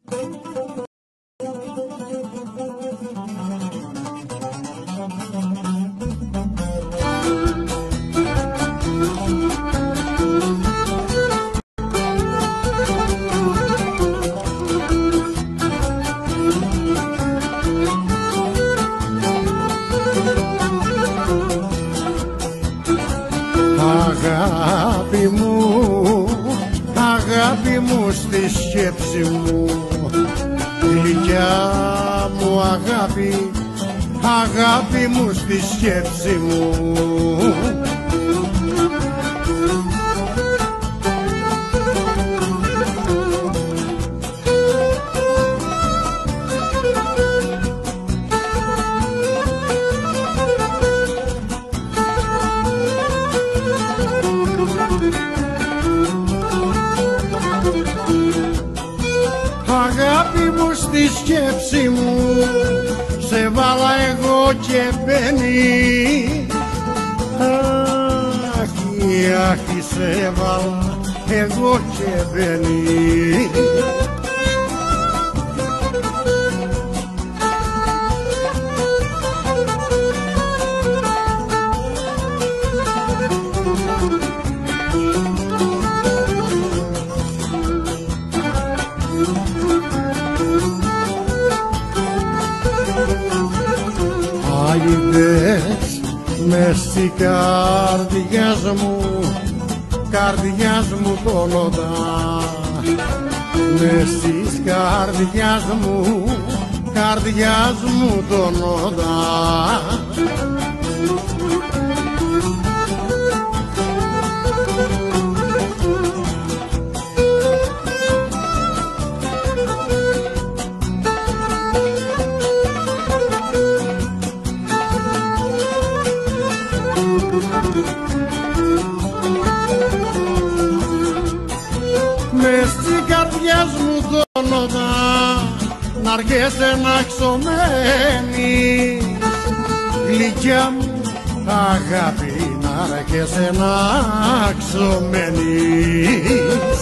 Αγάπη μου στη σκέψη μου, γλυκιά μου αγάπη, αγάπη μου στη σκέψη μου. Αγάπη μου στη σκέψη μου, σε βάλα εγώ και μπαίνει. Άχι, άχι, σε βάλα εγώ και μπαίνει. Άιδες μες στη καρδιάς μου πονώτα, μες της καρδιάς μου τονώτα. Μες της καρδιάς μου τόνωτα, να αργέσαι να ξωμένεις. Γλυκιά μου αγάπη, να αργέσαι να ξωμένεις.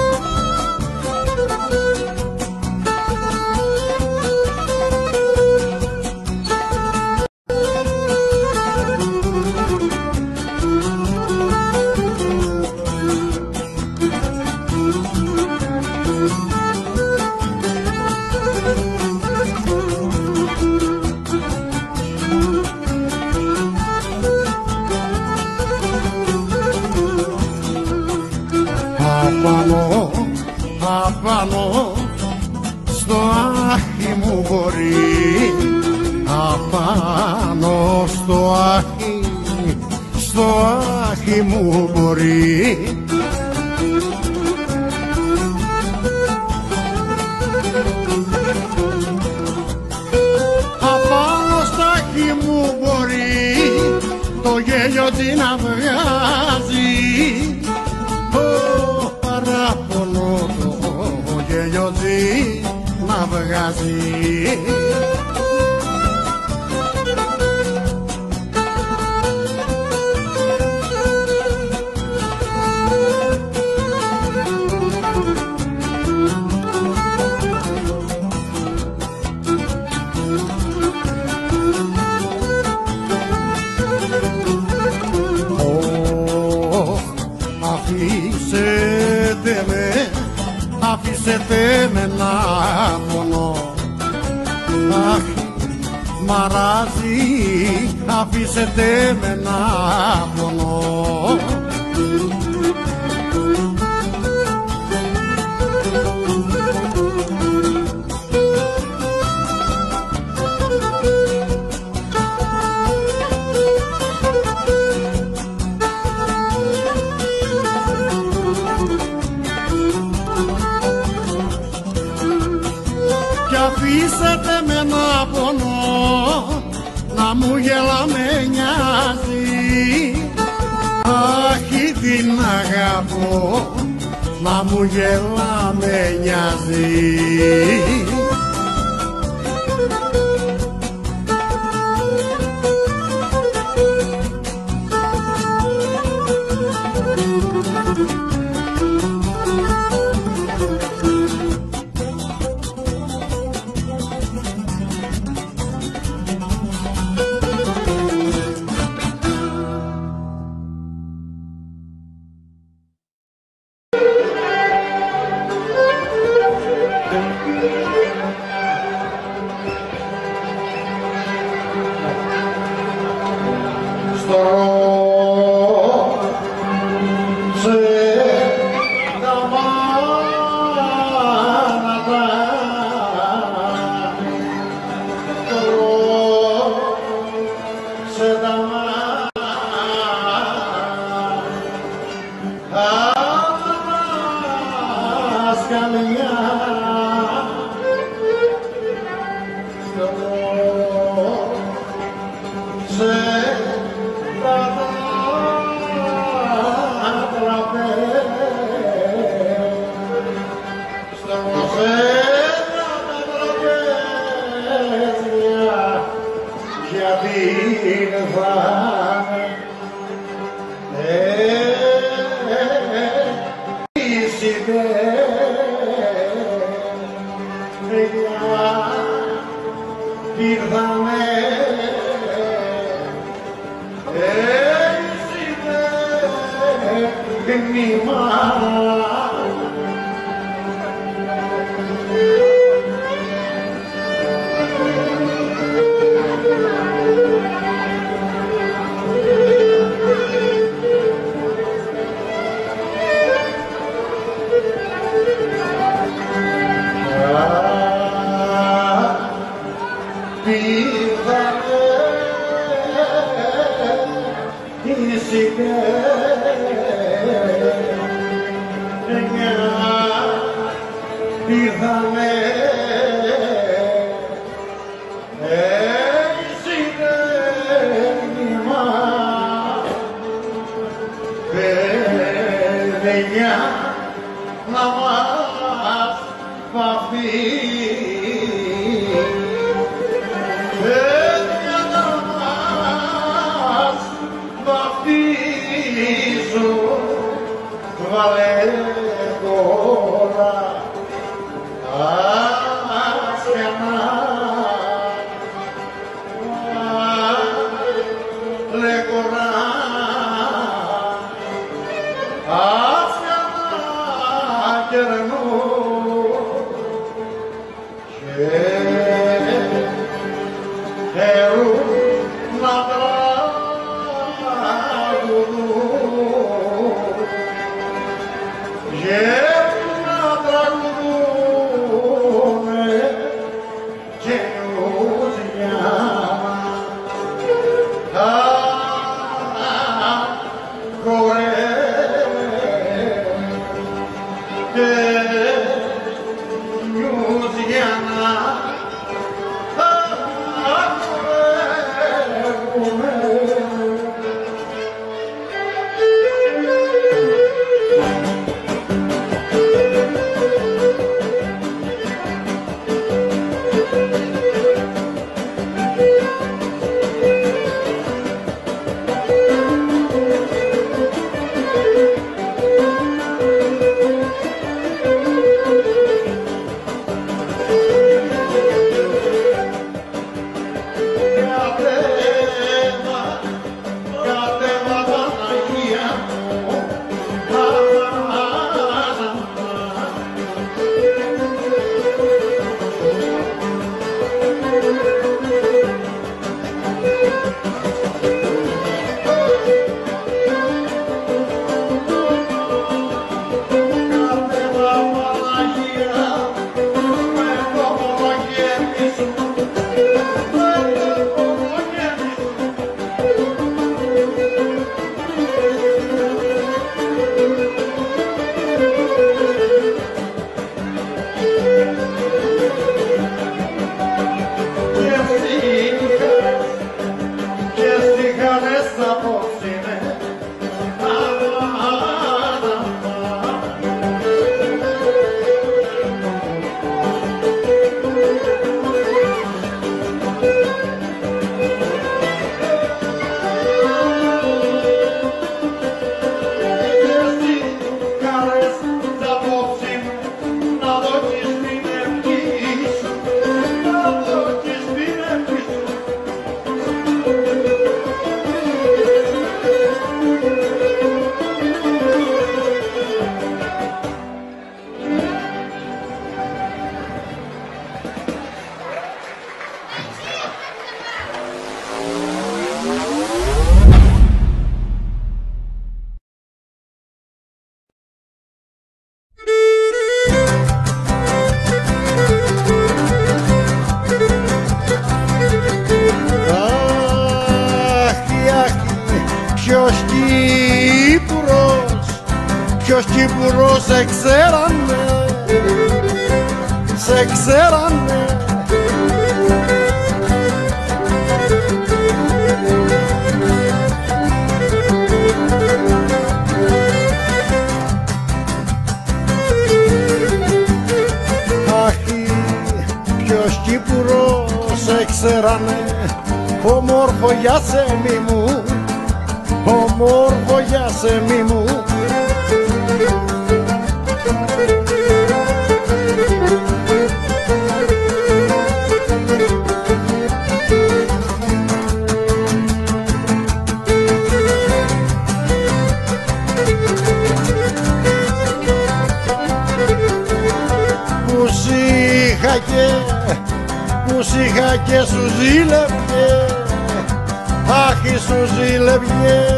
Απάνω στο άχι μου μπορεί, απάνω στο άχι μου μπορεί. Απάνω στο άχι μου μπορεί, το γέλιο τι να βγάζει. Παράπονο το γέλιο τι να βγάζει. Αφήσετε με να πονώ, αχ, μαράζει, αφήσετε με να πονώ. Αφήσετε με να πονώ, να μου γελά με νοιάζει. Αχ, την αγαπώ, να μου γελά με νοιάζει. ποιος Κύπουρος σε ξέρανε, σε ξέρανε. Ποιος Κύπουρος σε ξέρανε, ομόρφο για σεμί μου, ομόρφο για σεμί μου. Που είχα και σου ζήλευε, αχ, σου ζήλευε.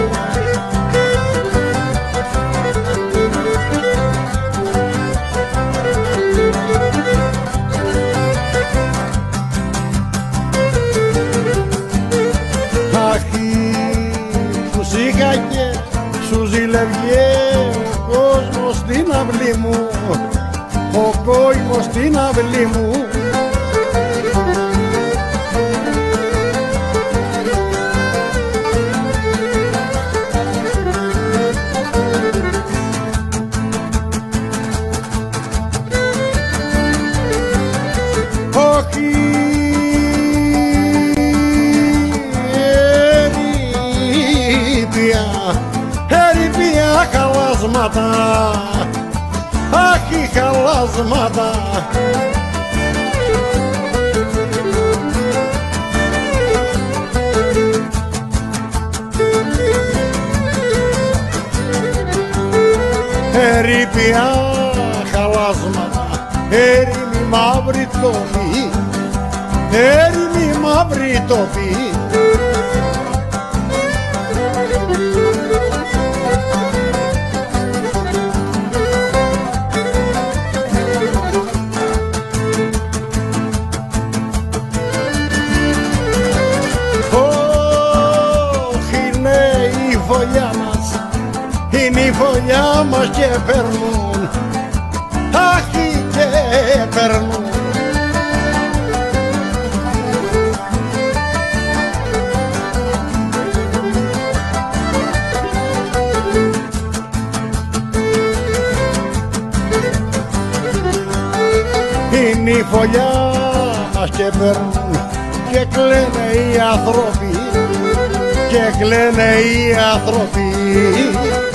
Αχ, που είχα και σου ζήλευε, ο κόσμος στην αυλή μου, ο κόσμος στην αυλή μου. Ερήπια χαλάσματα, αχ, οι χαλάσματα. Ερήπια χαλάσματα, έρημη μαύρη τόπη, έρημη μαύρη τόπη. Είναι η φωλιά μας και περνούν, αχ, και περνούν. Είναι η φωλιά μας και περνούν και κλαίνε οι άνθρωποι, και κλαίνε οι άνθρωποι.